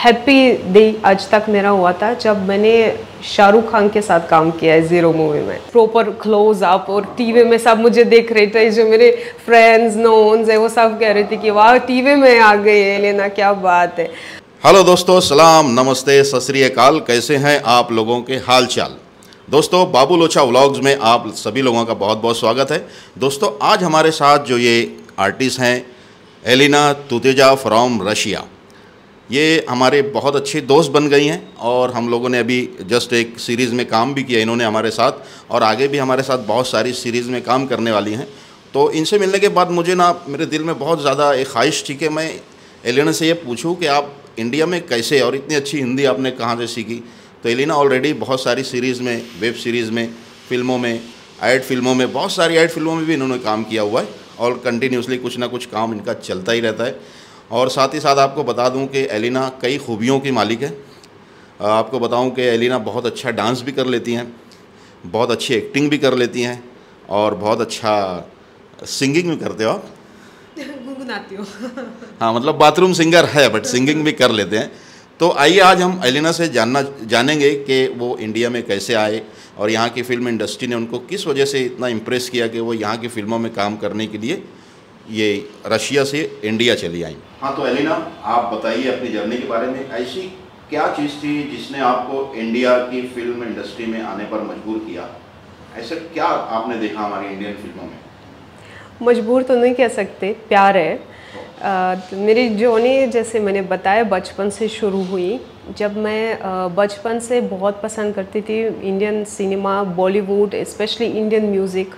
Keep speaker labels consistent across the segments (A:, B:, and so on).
A: Happy day आज तक मेरा हुआ था जब मैंने शाहरुख खान के साथ काम किया है ज़ीरो मूवी में। प्रॉपर क्लोज अप और टीवी में सब मुझे देख रहे थे, जो मेरे फ्रेंड्स नोन्स है वो सब कह रहे थे कि वाह टीवी में आ गई है एलिना, क्या बात है।
B: हेलो दोस्तों, सलाम, नमस्ते, सत श्री अकाल। कैसे हैं आप लोगों के हाल चाल। दोस्तों, बाबू लोचा व्लॉग्स में आप सभी लोगों का बहुत बहुत स्वागत है। दोस्तों, आज हमारे साथ जो ये आर्टिस्ट हैं एलिना तुतेजा फ्रॉम रशिया, ये हमारे बहुत अच्छी दोस्त बन गई हैं और हम लोगों ने अभी जस्ट एक सीरीज़ में काम भी किया इन्होंने हमारे साथ, और आगे भी हमारे साथ बहुत सारी सीरीज़ में काम करने वाली हैं। तो इनसे मिलने के बाद मुझे मेरे दिल में बहुत ज़्यादा एक ख्वाहिश थी कि मैं एलिना से ये पूछूं कि आप इंडिया में कैसे, और इतनी अच्छी हिंदी आपने कहाँ से सीखी। तो एलिना ऑलरेडी बहुत सारी सीरीज़ में, वेब सीरीज़ में, फिल्मों में, ऐड फिल्मों में, बहुत सारी ऐड फिल्मों में भी इन्होंने काम किया हुआ है और कंटिन्यूसली कुछ ना कुछ काम इनका चलता ही रहता है। और साथ ही साथ आपको बता दूं कि एलिना कई खूबियों की मालिक है। आपको बताऊं कि एलिना बहुत अच्छा डांस भी कर लेती हैं, बहुत अच्छी एक्टिंग भी कर लेती हैं और बहुत अच्छा सिंगिंग भी करते हो आप।
A: गुनगुनाती हूँ।
B: हाँ, मतलब बाथरूम सिंगर है बट सिंगिंग भी कर लेते हैं। तो आइए आज हम एलिना से जानेंगे कि वो इंडिया में कैसे आए और यहाँ की फिल्म इंडस्ट्री ने उनको किस वजह से इतना इम्प्रेस किया कि वो यहाँ की फिल्मों में काम करने के लिए ये रशिया से इंडिया चली आई। हाँ, तो एलिना, आप बताइए अपनी जर्नी के बारे में। ऐसी क्या चीज़ थी जिसने आपको इंडिया की फिल्म इंडस्ट्री में आने पर मजबूर किया? ऐसा क्या आपने देखा हमारी इंडियन फिल्मों में?
A: मजबूर तो नहीं कह सकते, प्यार है। मेरी जर्नी जैसे मैंने बताया बचपन से शुरू हुई। जब मैं बचपन से बहुत पसंद करती थी Indian cinema, Bollywood, specially Indian music.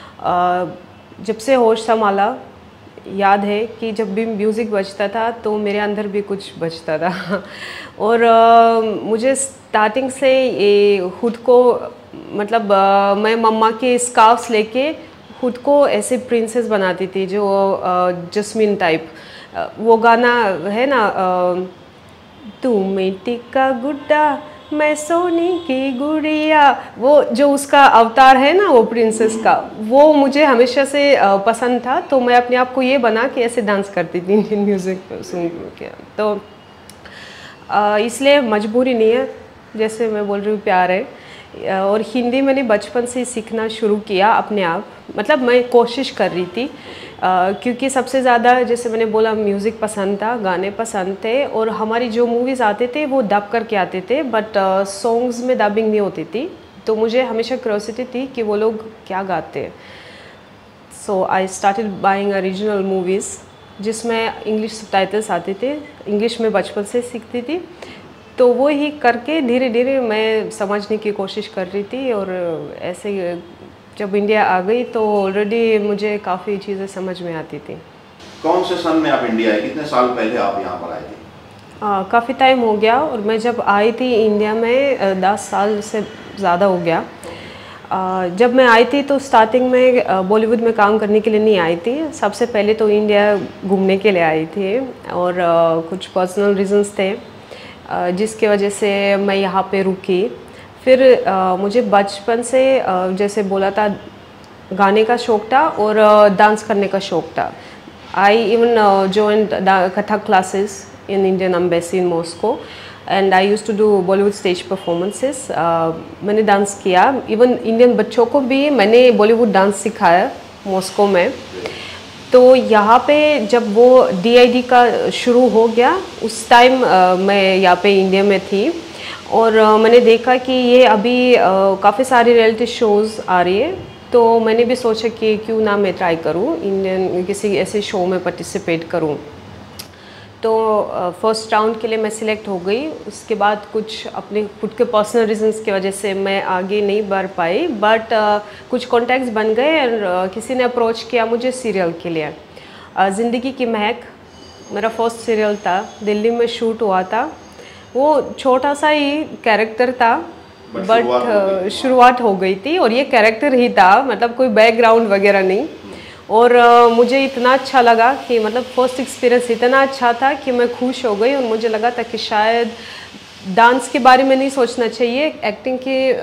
A: जब से होश संभाला याद है कि जब भी म्यूज़िक बजता था तो मेरे अंदर भी कुछ बजता था। और मुझे स्टार्टिंग से ये खुद को मतलब मैं मम्मा के स्कार्फ्स लेके खुद को ऐसे प्रिंसेस बनाती थी, जो जस्मिन टाइप। वो गाना है ना, तू मिट्टी का गुड्डा मैं सोने की गुड़िया, वो जो उसका अवतार है ना वो प्रिंसेस का, वो मुझे हमेशा से पसंद था। तो मैं अपने आप को ये बना के ऐसे डांस करती थी इंडियन म्यूज़िक सुन के। तो इसलिए मजबूरी नहीं है, जैसे मैं बोल रही हूँ, प्यार है। और हिंदी मैंने बचपन से सीखना शुरू किया अपने आप, मतलब मैं कोशिश कर रही थी क्योंकि सबसे ज़्यादा जैसे मैंने बोला म्यूज़िक पसंद था, गाने पसंद थे, और हमारी जो मूवीज़ आते थे वो डब करके आते थे, बट सॉन्ग्स में डबिंग नहीं होती थी। तो मुझे हमेशा क्यूरियोसिटी थी कि वो लोग क्या गाते हैं। So I started buying original movies जिसमें इंग्लिश सबटाइटल्स आते थे। इंग्लिश में बचपन से सीखती थी, तो वो ही करके धीरे धीरे मैं समझने की कोशिश कर रही थी। और ऐसे जब इंडिया आ गई तो ऑलरेडी मुझे काफ़ी चीज़ें समझ में आती थी।
B: कौन से सन में आप इंडिया आए? कितने साल पहले आप यहाँ पर आए थे?
A: काफ़ी टाइम हो गया, और मैं जब आई थी इंडिया में 10 साल से ज़्यादा हो गया। जब मैं आई थी तो स्टार्टिंग में बॉलीवुड में काम करने के लिए नहीं आई थी। सबसे पहले तो इंडिया घूमने के लिए आई थी, और कुछ पर्सनल रीजंस थे जिसकी वजह से मैं यहाँ पे रुकी। फिर मुझे बचपन से जैसे बोला था गाने का शौक़ था और डांस करने का शौक़ था। I even joined Kathak classes in Indian embassy in Moscow, and I used to do Bollywood stage performances. मैंने डांस किया, इवन इंडियन बच्चों को भी मैंने बॉलीवुड डांस सिखाया मॉस्को में। तो यहाँ पे जब वो DID का शुरू हो गया उस टाइम मैं यहाँ पे इंडिया में थी, और मैंने देखा कि ये अभी काफ़ी सारी रियलिटी शोज़ आ रही है। तो मैंने भी सोचा कि क्यों ना मैं ट्राई करूँ, इंडियन किसी ऐसे शो में पार्टिसिपेट करूँ। तो फर्स्ट राउंड के लिए मैं सिलेक्ट हो गई। उसके बाद कुछ अपने खुद के पर्सनल रीजंस की वजह से मैं आगे नहीं बढ़ पाई, बट कुछ कॉन्टैक्ट्स बन गए और किसी ने अप्रोच किया मुझे सीरियल के लिए। ज़िंदगी की महक मेरा फर्स्ट सीरियल था, दिल्ली में शूट हुआ था। वो छोटा सा ही कैरेक्टर था, बट शुरुआत हो गई थी, और ये कैरेक्टर ही था, मतलब कोई बैकग्राउंड वगैरह नहीं। और मुझे इतना अच्छा लगा कि मतलब फर्स्ट एक्सपीरियंस इतना अच्छा था कि मैं खुश हो गई, और मुझे लगा था कि शायद डांस के बारे में नहीं सोचना चाहिए,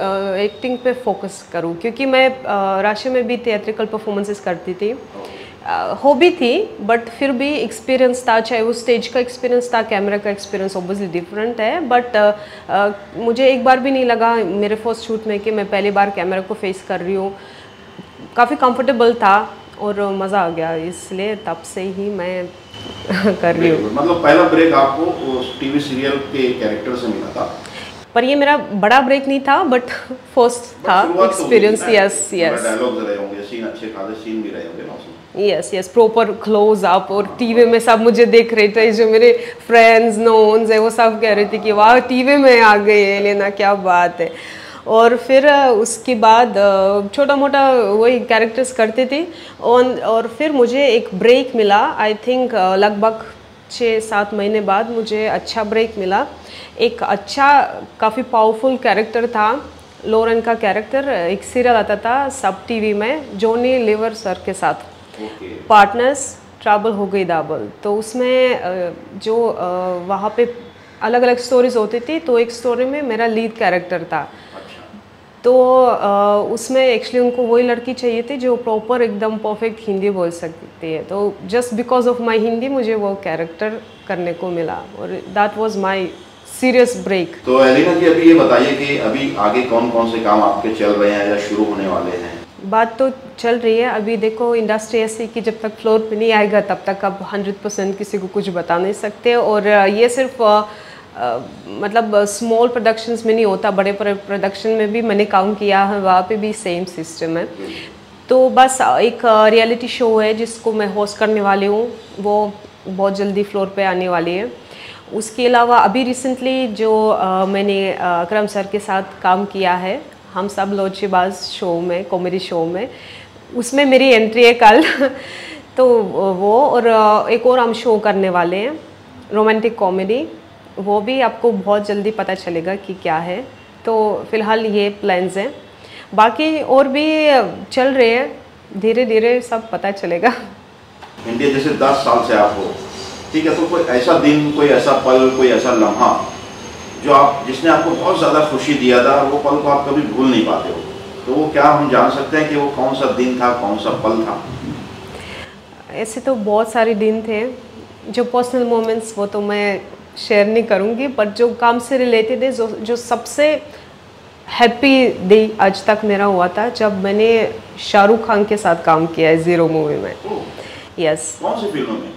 A: एक्टिंग पे फोकस करूं, क्योंकि मैं राशि में भी थिएट्रिकल परफॉर्मेंसेस करती थी। हॉबी थी, बट फिर भी एक्सपीरियंस था, चाहे वो स्टेज का एक्सपीरियंस था, कैमरा का एक्सपीरियंस ऑब्वियसली डिफरेंट है, बट मुझे एक बार भी नहीं लगा मेरे फर्स्ट शूट में कि मैं पहली बार कैमरा को फेस कर रही हूँ। काफ़ी कंफर्टेबल था और मज़ा आ गया, इसलिए तब से ही मैं कर रही हूँ।
B: मतलब पहला ब्रेक आपको उस टीवी सीरियल के कैरेक्टर से मिला था,
A: पर ये मेरा बड़ा ब्रेक नहीं था, बट फर्स्ट था एक्सपीरियंस। यस यस,
B: डायलॉग्स रहे होंगे, सीन अच्छे खासे सीन भी रहे होंगे ना उसमें।
A: Yes yes, proper close up, और टीवी में सब मुझे देख रहे थे, जो मेरे फ्रेंड्स नोन्स है वो सब कह रहे थे कि वाह टीवी में आ गई है लेना, क्या बात है। और फिर उसके बाद छोटा मोटा वही कैरेक्टर्स करते थे, और फिर मुझे एक ब्रेक मिला, आई थिंक लगभग 6-7 महीने बाद मुझे अच्छा ब्रेक मिला। एक अच्छा काफ़ी पावरफुल कैरेक्टर था, लोरेन का कैरेक्टर, एक सीरियल आता था सब टीवी में जॉनी लीवर सर के साथ, पार्टनर्स ट्रबल हो गई डबल। तो उसमें जो वहाँ पे अलग अलग स्टोरीज होती थी, तो एक स्टोरी में मेरा लीड कैरेक्टर था। तो उसमें एक्चुअली उनको वही लड़की चाहिए थी जो प्रॉपर एकदम परफेक्ट हिंदी बोल सकती है, तो just because of my Hindi मुझे वो कैरेक्टर करने को मिला, और that was my serious break.
B: तो एलिना जी अभी ये बताइए कि अभी आगे कौन कौन से काम आपके चल रहे हैं या शुरू होने वाले हैं?
A: बात तो चल रही है, अभी देखो इंडस्ट्री ऐसी कि जब तक फ्लोर पे नहीं आएगा तब तक आप 100% किसी को कुछ बता नहीं सकते, और ये सिर्फ मतलब स्मॉल प्रोडक्शंस में नहीं होता, बड़े प्रोडक्शन में भी मैंने काम किया है, वहाँ पे भी सेम सिस्टम है। तो बस एक रियलिटी शो है जिसको मैं होस्ट करने वाली हूँ, वो बहुत जल्दी फ्लोर पे आने वाली है। उसके अलावा अभी रिसेंटली जो मैंने अकरम सर के साथ काम किया है, हम सब लोचेबाज शो में, कॉमेडी शो में, उसमें मेरी एंट्री है कल तो वो, और एक और हम शो करने वाले हैं रोमांटिक कॉमेडी, वो भी आपको बहुत जल्दी पता चलेगा कि क्या है। तो फिलहाल ये प्लान्स हैं, बाकी और भी चल रहे हैं, धीरे धीरे सब पता चलेगा।
B: इंडिया जैसे 10 साल से आप हो, ठीक है, तो कोई ऐसा दिन, कोई ऐसा पल, कोई ऐसा लम्हा जो आप, जिसने आपको बहुत ज़्यादा खुशी दिया था, वो पल को आप कभी भूल नहीं पाते हो, तो वो क्या हम जान सकते हैं कि वो कौन सा दिन था, कौन सा पल था?
A: ऐसे तो बहुत सारे दिन थे, जो पर्सनल मोमेंट्स वो तो मैं शेयर नहीं करूँगी, बट जो काम से रिलेटेड है, जो सबसे हैप्पी डे आज तक मेरा हुआ था जब मैंने शाहरुख खान के साथ काम किया है ज़ीरो मूवी में। यस।
B: कौन सी फिल्म में?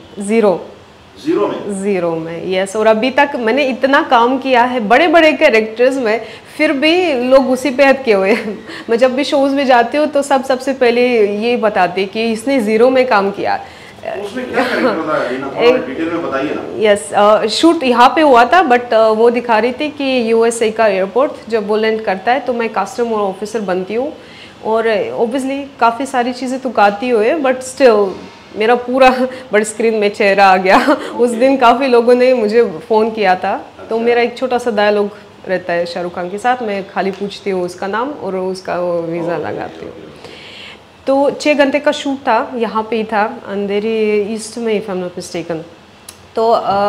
A: ज़ीरो में यस। और अभी तक मैंने इतना काम किया है बड़े बड़े कैरेक्टर्स में, फिर भी लोग उसी पे हद किए हुए हैं। मैं जब भी शोज़ में जाती हूँ तो सबसे पहले ये बताते कि इसने ज़ीरो में काम किया।
B: उसमें क्या कैरेक्टर था, डिटेल में बताइए ना।
A: यस, शूट यहाँ पे हुआ था, बट वो दिखा रही थी कि यूएसए का एयरपोर्ट जब वो लैंड करता है तो मैं कस्टम ऑफिसर बनती हूँ, और ऑब्वियसली काफ़ी सारी चीज़ें तो गाती हुए, बट स्टिल मेरा पूरा बड़ी स्क्रीन में चेहरा आ गया। उस दिन काफ़ी लोगों ने मुझे फ़ोन किया था, तो मेरा एक छोटा सा डायलॉग रहता है शाहरुख खान के साथ, मैं खाली पूछती हूँ उसका नाम और उसका वो वीज़ा लगाती हूँ। तो 6 घंटे का शूट था, यहाँ पे ही था, अंधेरी ईस्ट में, if I am not mistaken. तो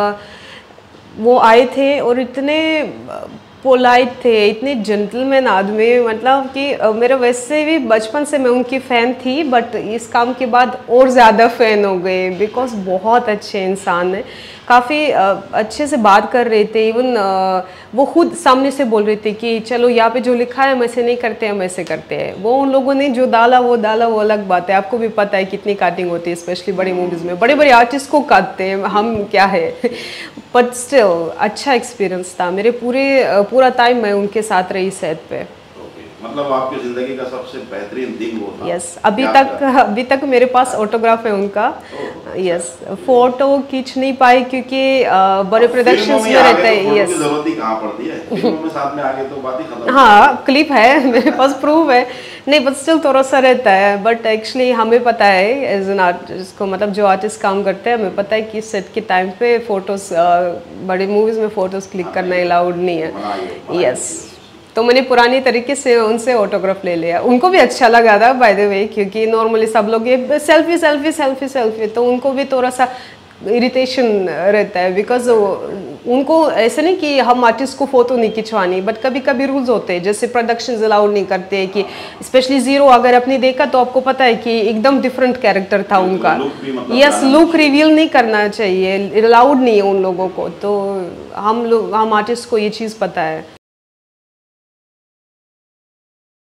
A: वो आए थे और इतने पोलाइट थे, इतने जेंटलमैन आदमी, मतलब कि मेरा वैसे भी बचपन से मैं उनकी फ़ैन थी, बट इस काम के बाद और ज़्यादा फ़ैन हो गए, बिकॉज बहुत अच्छे इंसान हैं, काफ़ी अच्छे से बात कर रहे थे। इवन वो खुद सामने से बोल रहे थे कि चलो यहाँ पे जो लिखा है हम ऐसे नहीं करते, हम ऐसे करते हैं। वो उन लोगों ने जो डाला वो अलग बात है। आपको भी पता है कितनी काटिंग होती है, स्पेशली बड़ी मूवीज़ में, बड़े बड़े आर्टिस्ट को काटते हैं, हम क्या है। बट स्टिल अच्छा एक्सपीरियंस था, मेरे पूरा टाइम मैं उनके साथ रही सेट पे।
B: मतलब आपकी जिंदगी का सबसे बेहतरीन दिन वो था?
A: यस, अभी तक मेरे पास ऑटोग्राफ है उनका। यस, फोटो खींच नहीं पाई क्योंकि बड़े प्रोडक्शंस में रहता है। यस,
B: जरूरत ही कहाँ पड़ती है, फिल्मों में साथ में आगे तो बात ही खत्म।
A: हाँ, क्लिप है मेरे पास, प्रूफ है, नहीं बट स्टिल थोड़ा सा रहता है। बट एक्चुअली हमें पता है एज एन आर्टिस्ट को, मतलब जो आर्टिस्ट काम करते हैं, हमें पता है कि सेट के टाइम पे फोटोज, बड़ी मूवीज़ में फ़ोटोज़ क्लिक करना अलाउड नहीं है। यस, तो मैंने पुरानी तरीके से उनसे ऑटोग्राफ ले लिया, उनको भी अच्छा लगा था बाय द वे, क्योंकि नॉर्मली सब लोग ये सेल्फी, तो उनको भी थोड़ा सा इरिटेशन रहता है, बिकॉज उनको ऐसे नहीं कि हम आर्टिस्ट को फ़ोटो नहीं खिंचवानी, बट कभी कभी रूल्स होते हैं, जैसे प्रोडक्शंस अलाउड नहीं करते कि स्पेशली ज़ीरो अगर आपने देखा तो आपको पता है कि एकदम डिफरेंट कैरेक्टर था उनका। यस, लुक रिवील नहीं करना चाहिए, अलाउड नहीं है उन लोगों को। तो हम आर्टिस्ट को ये चीज़ पता है।